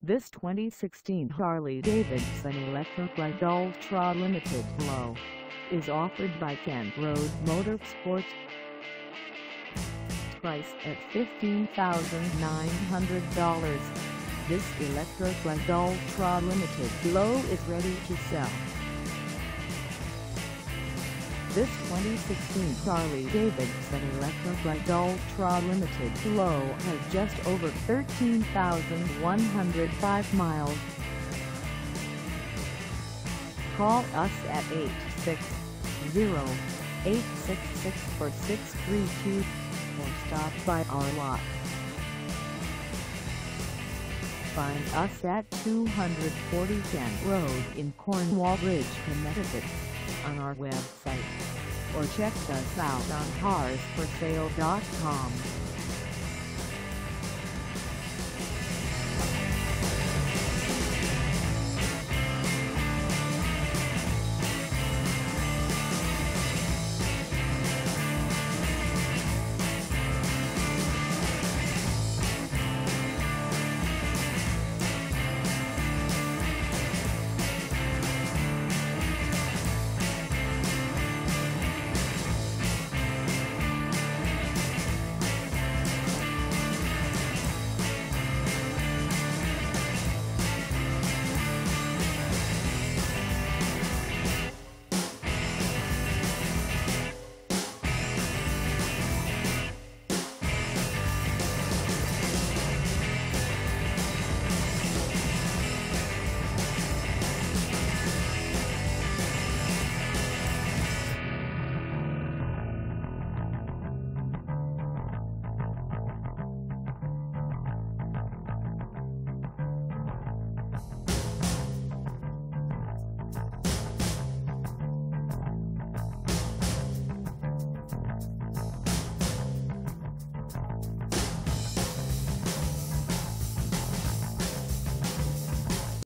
This 2016 Harley-Davidson ELECTRA Ultra Limited Low is offered by Kent Road Motorsports. Price at $15,900. This ELECTRA Ultra Limited Low is ready to sell. This 2016 Harley-Davidson ELECTRA Ultra Limited Low has just over 13,105 miles. Call us at 860-866-4632 or stop by our lot. Find us at 240 Kent Road in Cornwall Bridge, Connecticut, on our website, or check us out on carsforsale.com.